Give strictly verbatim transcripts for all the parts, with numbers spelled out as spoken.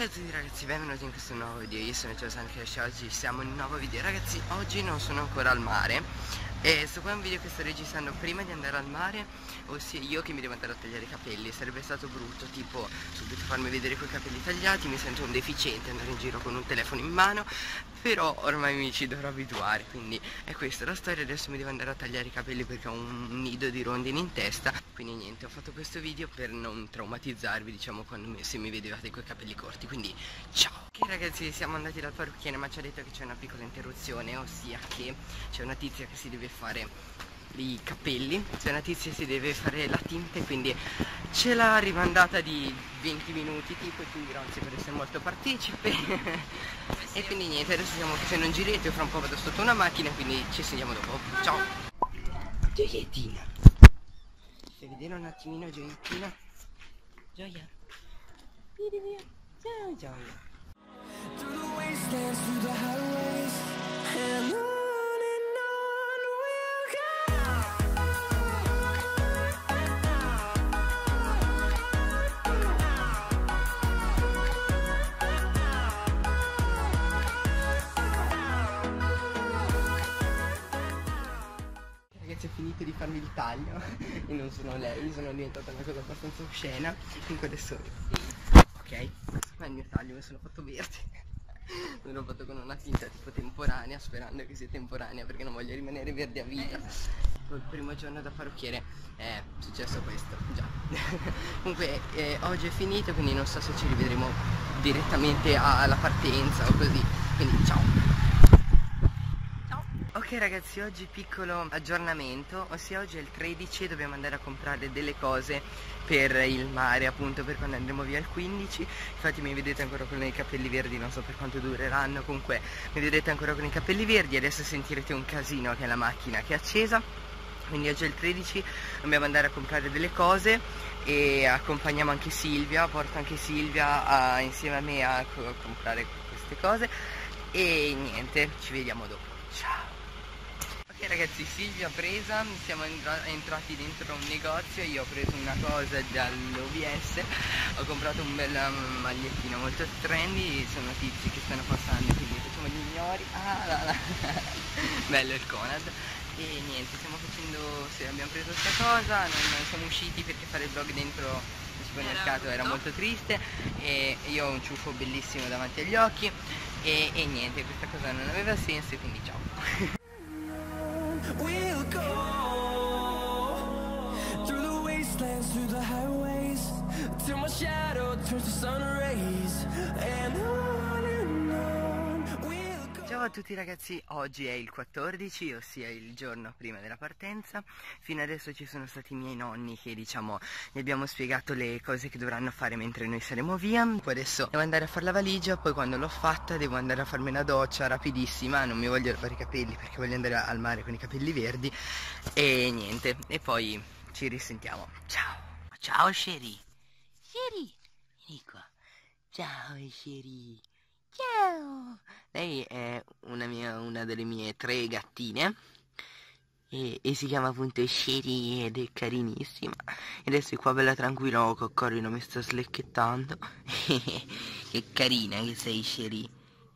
Ciao a tutti ragazzi, benvenuti in questo nuovo video. Io sono Ciao Sancash, oggi siamo in un nuovo video. Ragazzi, oggi non sono ancora al mare e sto qua è un video che sto registrando prima di andare al mare, ossia io che mi devo andare a tagliare i capelli. Sarebbe stato brutto tipo subito farmi vedere coi capelli tagliati, mi sento un deficiente andare in giro con un telefono in mano, però ormai mi ci dovrò abituare, quindi è questa la storia. Adesso mi devo andare a tagliare i capelli perché ho un nido di rondini in testa, quindi niente, ho fatto questo video per non traumatizzarvi, diciamo, quando mi, se mi vedevate coi capelli corti, quindi ciao. Ok ragazzi, siamo andati dal parrucchiere, ma ci ha detto che c'è una piccola interruzione, ossia che c'è una tizia che si deve fare i capelli, c'è una tizia che si deve fare la tinta e quindi ce l'ha rimandata di venti minuti tipo, e quindi grazie per essere molto partecipe. E quindi niente, adesso stiamo facendo un giretto, fra un po' vado sotto una macchina, quindi ci sentiamo dopo, ciao. Gioiettina, fai vedere un attimino Gioiettina. Gioia, vieni via, ciao Gioia. Through the wastelands, through the highways, and on and on we'll go. Ragazzi, ho finito di farmi il taglio e non sono lei, sono diventata una cosa abbastanza oscena, quindi adesso ok, questo qua è il mio taglio, mi sono fatto verde. Me l'ho fatto con una tinta tipo temporanea, sperando che sia temporanea perché non voglio rimanere verde a vita. Poi il primo giorno da parrucchiere è successo questo, già. Comunque eh, oggi è finito, quindi non so se ci rivedremo direttamente alla partenza o così, quindi ciao. Ok ragazzi, oggi piccolo aggiornamento, ossia oggi è il tredici e dobbiamo andare a comprare delle cose per il mare, appunto per quando andremo via il quindici. Infatti mi vedete ancora con i capelli verdi, non so per quanto dureranno, comunque mi vedrete ancora con i capelli verdi. Adesso sentirete un casino che è la macchina che è accesa. Quindi oggi è il tredici, dobbiamo andare a comprare delle cose e accompagniamo anche Silvia, porto anche Silvia a, insieme a me a, co a comprare queste cose e niente, ci vediamo dopo, ciao. Ok ragazzi, Silvia presa, siamo entrati dentro un negozio, io ho preso una cosa dall'O B S, ho comprato un bel magliettino molto trendy, sono tizi che stanno passando, quindi facciamo gli ignori, ah là là, bello il Conad, e niente, stiamo facendo, se abbiamo preso questa cosa, non, non siamo usciti perché fare il vlog dentro il supermercato era molto triste e io ho un ciuffo bellissimo davanti agli occhi e, e niente, questa cosa non aveva senso e quindi ciao. We'll go through the wastelands, through the highways, till my shadow turns to sun rays, and on and on we'll go. Ciao a tutti ragazzi, oggi è il quattordici, ossia il giorno prima della partenza. Fino adesso ci sono stati i miei nonni che, diciamo, gli abbiamo spiegato le cose che dovranno fare mentre noi saremo via. Poi adesso devo andare a fare la valigia, poi quando l'ho fatta devo andare a farmi una doccia rapidissima, non mi voglio lavare i capelli perché voglio andare al mare con i capelli verdi e niente, e poi ci risentiamo, ciao. Ciao Sherry. Sherry, vieni qua. Ciao Sherry. Ciao. Lei è una, mia, una delle mie tre gattine e, e si chiama appunto Sherry ed è carinissima. E adesso è qua bella tranquilla, oh, Coccorino mi sta slecchettando. Che carina che sei Sherry.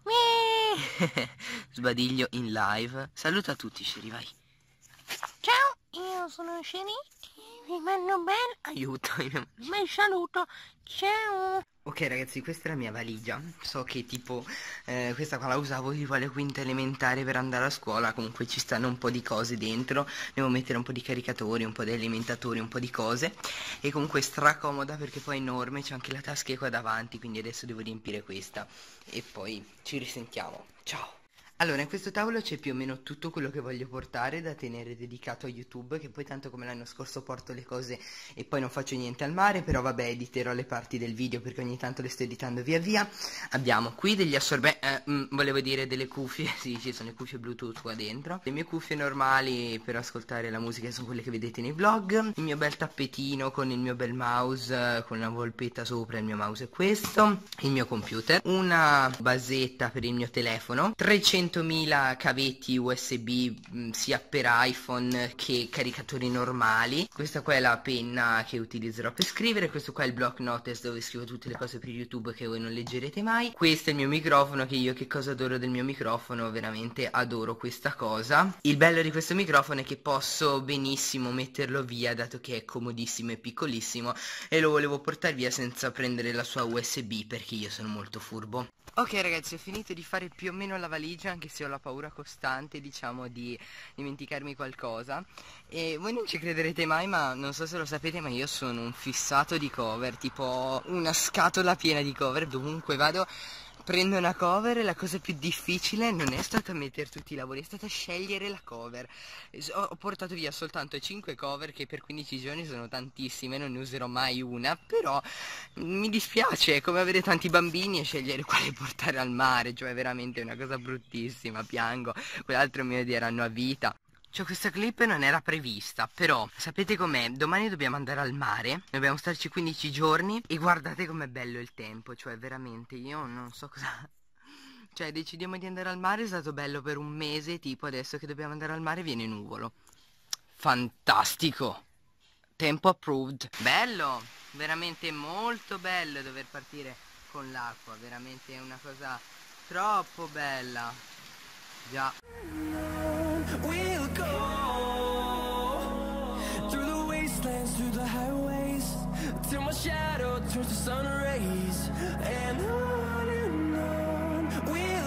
Sbadiglio in live. Saluta tutti Sherry, vai. Ciao, io sono Sherry. Vi mando bene. Aiuto, mi saluto. Ciao. Ok ragazzi, questa è la mia valigia. So che tipo eh, questa qua la usavo tipo alle quinte elementari per andare a scuola. Comunque ci stanno un po' di cose dentro. Devo mettere un po' di caricatori, un po' di alimentatori, un po' di cose. E comunque è stracomoda perché poi è enorme, c'è anche la tasca qua davanti. Quindi adesso devo riempire questa e poi ci risentiamo, ciao. Allora, in questo tavolo c'è più o meno tutto quello che voglio portare da tenere dedicato a YouTube, che poi tanto come l'anno scorso porto le cose e poi non faccio niente al mare, però vabbè, editerò le parti del video perché ogni tanto le sto editando via via. Abbiamo qui degli assorbenti, eh, mh, volevo dire delle cuffie, sì, ci sono le cuffie Bluetooth qua dentro. Le mie cuffie normali per ascoltare la musica sono quelle che vedete nei vlog. Il mio bel tappetino con il mio bel mouse, con una volpetta sopra, il mio mouse è questo. Il mio computer. Una basetta per il mio telefono. trecento centomila cavetti U S B mh, sia per iPhone che caricatori normali. Questa qua è la penna che utilizzerò per scrivere, questo qua è il block notice dove scrivo tutte le cose per YouTube che voi non leggerete mai. Questo è il mio microfono, che io che cosa adoro del mio microfono, veramente adoro questa cosa. Il bello di questo microfono è che posso benissimo metterlo via, dato che è comodissimo e piccolissimo, e lo volevo portare via senza prendere la sua U S B perché io sono molto furbo. Ok ragazzi, ho finito di fare più o meno la valigia, anche se ho la paura costante, diciamo, di dimenticarmi qualcosa. E voi non ci crederete mai, ma non so se lo sapete, ma io sono un fissato di cover. Tipo ho una scatola piena di cover, dovunque vado prendo una cover e la cosa più difficile non è stata mettere tutti i lavori, è stata scegliere la cover. Ho, ho portato via soltanto cinque cover, che per quindici giorni sono tantissime, non ne userò mai una, però mi dispiace, è come avere tanti bambini e scegliere quale portare al mare, cioè veramente è una cosa bruttissima, piango, quell'altro mi odieranno a vita. Cioè questa clip non era prevista, però sapete com'è? Domani dobbiamo andare al mare, dobbiamo starci quindici giorni e guardate com'è bello il tempo, cioè veramente io non so cosa... Cioè decidiamo di andare al mare, è stato bello per un mese, tipo adesso che dobbiamo andare al mare viene nuvolo. Fantastico! Tempo approved. Bello, veramente molto bello dover partire con l'acqua, veramente è una cosa troppo bella. Già. We'll go through the wastelands, through the highways, till my shadow turns to sun rays, and on and on we'll